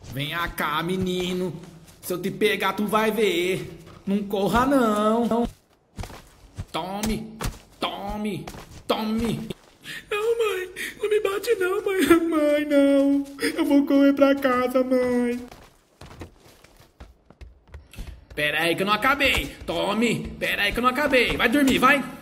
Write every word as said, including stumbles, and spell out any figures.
Vem cá, menino. Se eu te pegar, tu vai ver. Não corra, não. Tome, tome, tome. Não, mãe. Não me bate, não, mãe. Mãe, não. Eu vou correr pra casa, mãe. Pera aí que eu não acabei. Tome. Pera aí que eu não acabei. Vai dormir, vai.